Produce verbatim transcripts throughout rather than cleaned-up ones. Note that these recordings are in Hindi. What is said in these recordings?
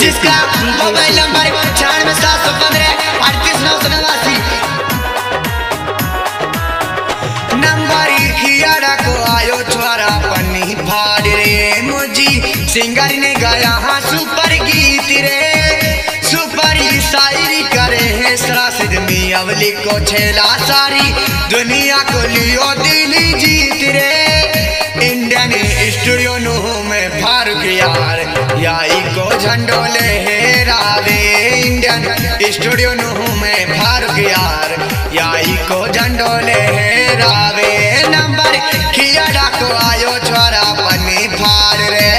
जिसका मोबाइल नंबर छियानवे सात सौ पंद्रह अड़तीस नौ सौ नवासी नंबर खियाड़ा को आयो छोरा पन्नी फाड़ रे मुझी सिंगर ने गाया हाँ सुपर गीत रे सुपर शायरी करे है सरासिद में अवली को छेला सारी दुनिया को लियो दिली जीत रे इंडियन स्टूडियो नो में फारूक यार याई को झंडोले है रावे इंडियन स्टूडियो नो में फारूक यार याई को झंडोले है रावे नंबर खियाड़ा को आयो छोरा पन्नी फाड़ रे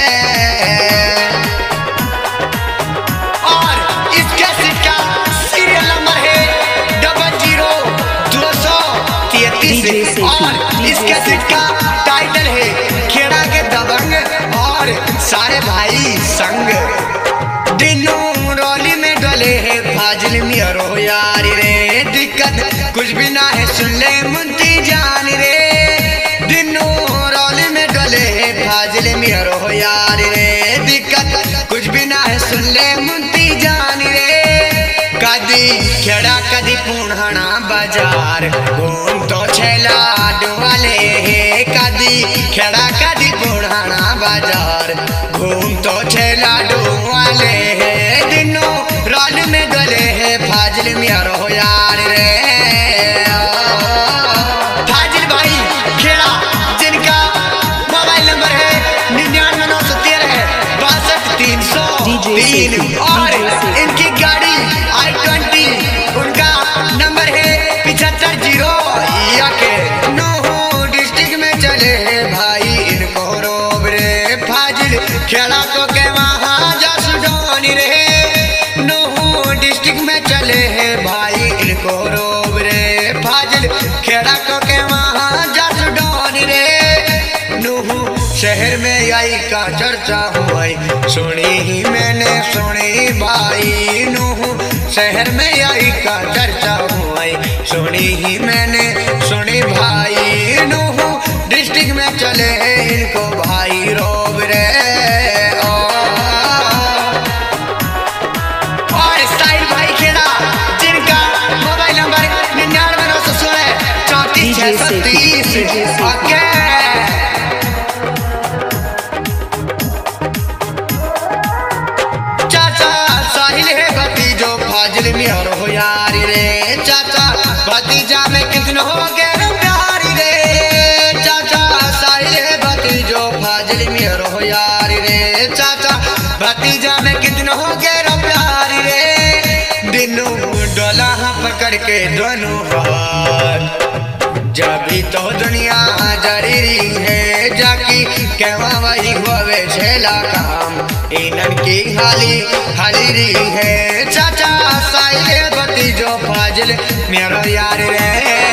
और इसके सिक्का सीरियल नंबर है डबल जीरो दो सौ तैतीस और इसके सिक्का टाइटल है खेड़ा के दबंग और सारे भाई संग दिनों रोली में डले है फाजिल मियारो यार रे दिक्कत कुछ भी ना है सुन ले मुंती जान रे दिनों रोली में डले है फाजिल मियारो यार रे दिक्कत कुछ भी ना है सुन ले मुंती जान रे कदी खेड़ा कदी पुणाना बाजार घूम तो छेला डुवाले है कदी खेड़ा कदी पुणाना बाजार घूम तो छेला डुवाले है दिनों रोल में गले है फाजिल मियारो यार रे फाजिल भाई खेड़ा जिनका मोबाइल नंबर है निन्यानवे नौ सौ तेरह बासठ तीन सौ तीन और इनकी गाड़ी आई ट्वेंटी उनका नंबर है पिछहत्तर जीरो के नो डिस्ट्रिक्ट में चले है भाई इनको रोब रे फाजिल खेड़ा तो के वहाँ जसडोनी रे नो डिस्ट्रिक्ट में चले है भाई इनको रोब रे फाजिल खेड़ा तो के वहाँ जसडोनी रे नूहू शहर में आई का चर्चा हुई सुनी ही मैंने सुनी भाई नूहू शहर में आई का चर्चा हुई सुनी ही मैंने सुनी भाई नूहू डिस्ट्रिक्ट में चले इनको भाई रोब रे और स्टाइल भाई खेड़ा जिनका मोबाइल नंबर निन्यानवे नौ सौ सोलह चौंतीस छह सौ तीस ओके फाजिल मियारो यार रे चाचा भतीजा में कितने हो गए प्यारी रे चाचा साहिल है भतीजो फाजिल मियारो यार रे चाचा भतीजा में कितने हो गए प्यारी रे दिनों डोला पकड़ के दोनों हाथ जब भी तो दुनिया जरी है जाकी कहवा वही हुए छेला काम इनन की हाली हाली रही है चाचा साइले भतीजो फाजिल मेरा यार रे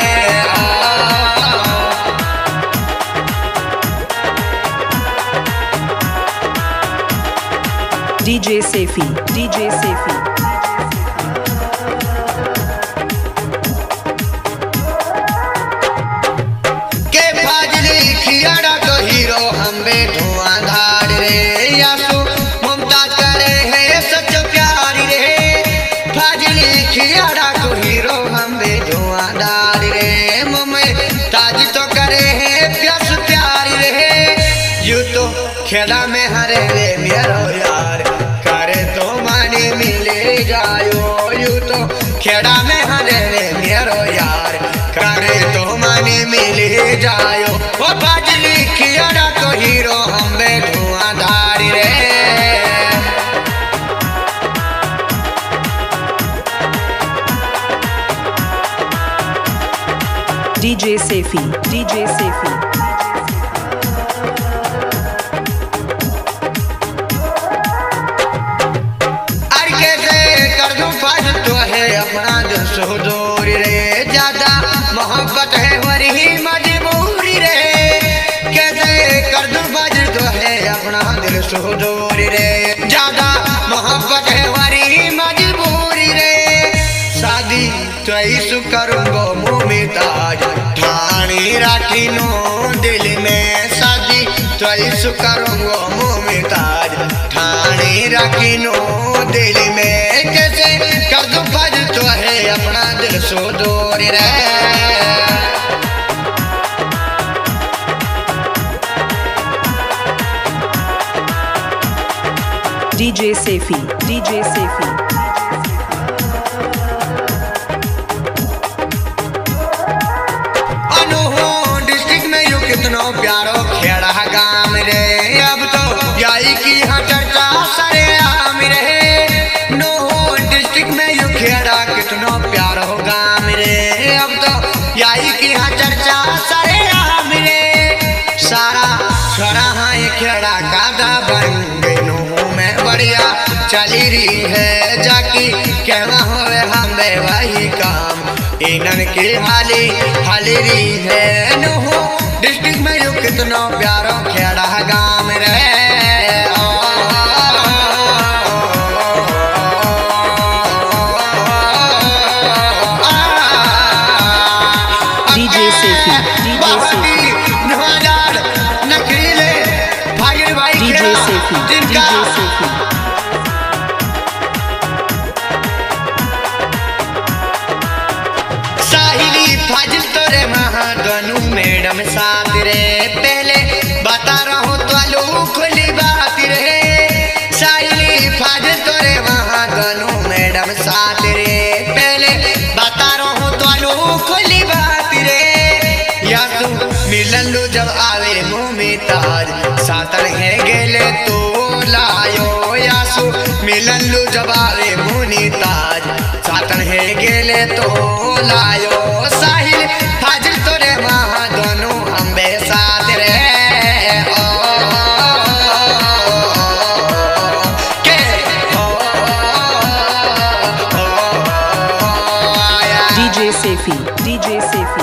डीजे सेफी डीजे सेफी खियाड़ा तो हीरो हम बे धुआंधार रे यासु मुमताज करे है सच प्यारी रे फाजिल खियाड़ा तो हीरो हम बे धुआंधार रे मुमताज तो करे है प्यास प्यारी रे यू तो खेड़ा में हरे रे मेरा यार करे तो माने मिले जायो यू तो खेड़ा में हरे रे मेरा यार करे तो माने मिले जायो वो फाजिल खियाड़ा तो हीरो हम बे धुआंधार रे डीजे सेफी डीजे सेफी अरे कैसे कर दूं फाज तो है अपना दिल सोदोरी रे ज्यादा मोहब्बत है वही मजबूरी रे कैसे कर दूं फाज तो है अपना दिल सोदोरी रे ज्यादा मोहब्बत है वही मजबूरी रे शादी तो ऐसु करूंगो मुमताज ठाणी राखी नो दिल में शादी तो ऐसु करूंगो मुमताज ठाणी नहीं रखी नो दिल में, कैसे कर दूं फज तो है अपना दिल सो दूर रहे। D J Safi, D J Safi. अनूहो डिस्ट्रिक्ट में यू कितनो प्यारो खेड़ा गाम रे, अब तो यही की हाँ चर्चा सरे आम रे। नूहो डिस्ट्रिक्ट में यू खेड़ा कितनो प्यारो गाम रे, अब तो यही की हाँ चर्चा सरे आम रे। सारा छोरा हाँ ये खेड़ा कादा बन गई बढ़िया चली रही है, जाकी कहना होवे हमें वही काम इनन की हाली हाली रही है। नूहो डिस्ट्रिक्ट में यू कितनो प्यारो खेड़ा गाम रहे। D J Safi, D J Safi. नखरीले भागिर भाई D J Safi, D J Safi. फाजिल तोरे महादनु मैडम साथ रे, पहले बता रहा तो आलू खुली बात रे। साहिली फाजिल तोरे महादनु मैडम साथ रे, पहले बता रहा तो आलू खुली बात रे। या तू मिलन लो जब आवे मुँह में ताज, सातन है गेले तो लायो। या सु मिलन लो जब आवे मुँह में ताज, सातन है गेले तो लायो। साहिल फाजिल तोरे वहाँ दोनों हम बे साथ रे। ओ, के ओ, ओ, D J Safi, D J Safi.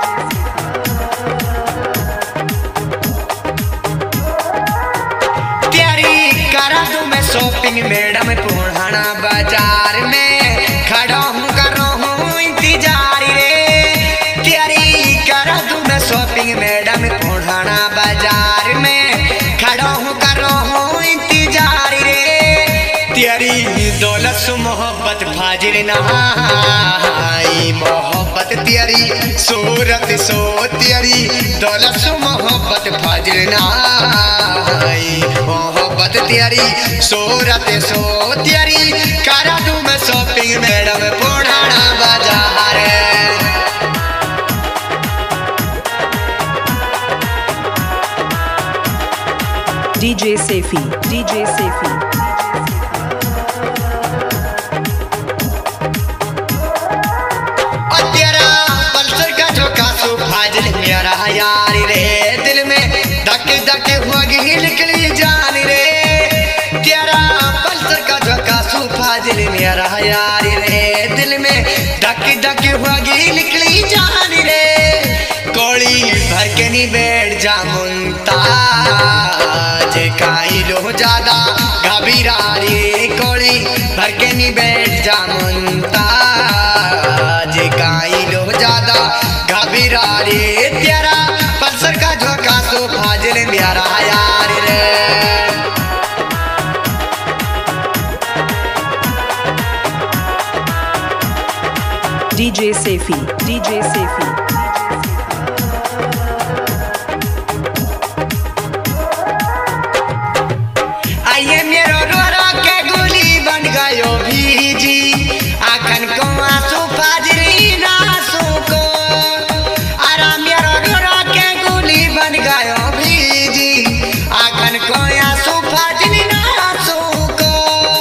तेरी करा दूं मैं शॉपिंग मैडम पुराना बाजार में, खड़ा हूँ कर रहा हूँ इंतजार रे। तेरी करा दूं मैं शॉपिंग मैडम पुराना बाजार में, खड़ा हूँ कर रहा हूँ इंतजार रे। तेरी दौलत सु मोहब्बत फाजिल नहाई, मोहब्बत तेरी सूरत सो तेरी दौलत सु मोहब्बत फाजिल नहाई, मोहब्बत तेरी सूरत सो तेरी करा दूं मैं शॉपिंग मैडम पुराना बाजार। D J Safi, D J Safi. और तेरा पल्सर का झोंका सो फाजिल मेरा यार रे, दिल में धक धक हुआ निकली जान रे। तेरा पल्सर का झोंका सो फाजिल मेरा यार रे, दिल में धक धक हुआ निकली जान रे। कोड़ी भर के नी बैठ जा मुमताज, काई लो ज्यादा घबीरा रे। कोड़ी भर के नी बैठ जा मुमताज, काई लो ज्यादा घबीरा रे। तेरा पल्सर का झोंका सो फाजिल मेरा यार रे। D J Safi, D J Safi. आइए मेरो रोरा के गोली बन गयो भीजी, आखन को आंसू फाजरी नासू को। अरा मेरो रोरा के गोली बन गयो भीजी, आखन को आंसू फाजरी नासू को।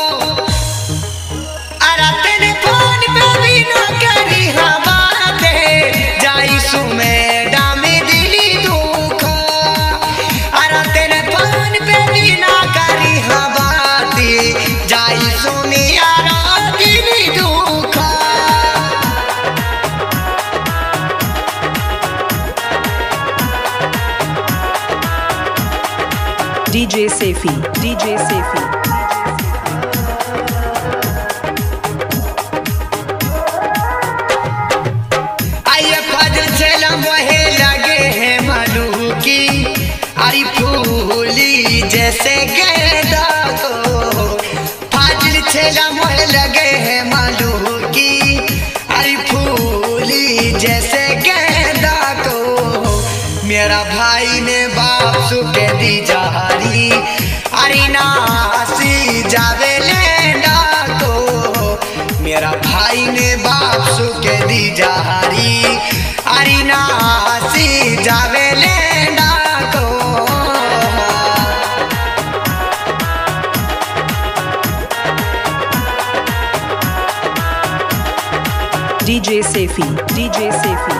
अरा तेरे फोन पे भी ना करी हाँ बातें, जाई सु मैडम दिली दुख। अरा तेरे फोन पे भी ना करी हाँ बातें, जाई सु मेरा दिली दुख। D J Safi, D J Safi. आइए फाजिल से लम्हे लगे हैं मधु की, अरे फूली जैसे गेंदा को। मेरा भाई ने बापसु के दी जारी अरे नासी जावे लेना को D J Safi, D J Safi.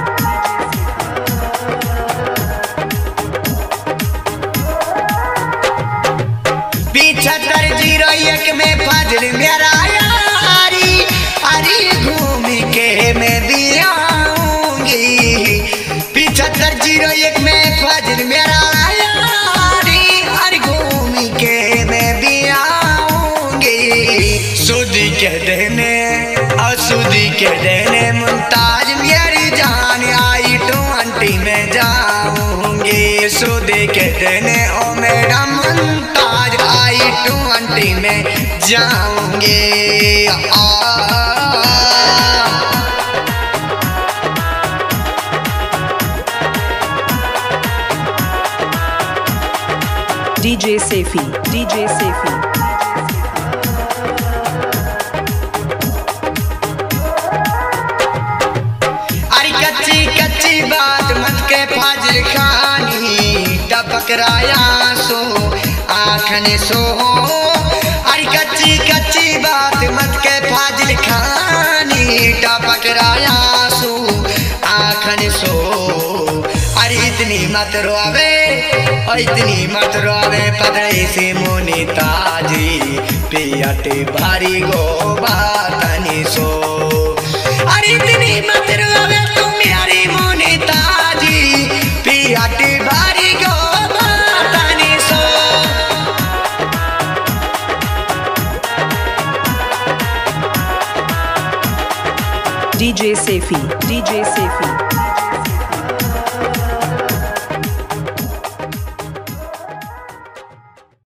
पिछहत्तर जीरो एक में फजल मेरा यारी अरे घूम के मैं भी आऊंगी पिछहत्तर जीरो एक में फजल मेरा यारी अरे घूम के मैं भी आऊंगी सुधी के देने असुधी के देने मुमताज मेरी जान आई ट्वेंटी में जाऊंगी सुधी के देने ओ मेरा मुमताज आई ट्वेंटी में जाऊंगी D J Safi, D J Safi. बात मत के फाजिल खानी टपकराया सो आँखने सो अरे कच्ची कच्ची बात मत के फाजिल खानी टपकराया सो आँखने सो अरे इतनी मत रोवे और इतनी मत रोवे पदड़े से मोनी ताजी पियाटे भारी गो बातनी सो अरे इतनी मत रोवे तुम यारी मोनी ताजी पियाटे भारी गो बातनी सो D J Safi, D J Safi.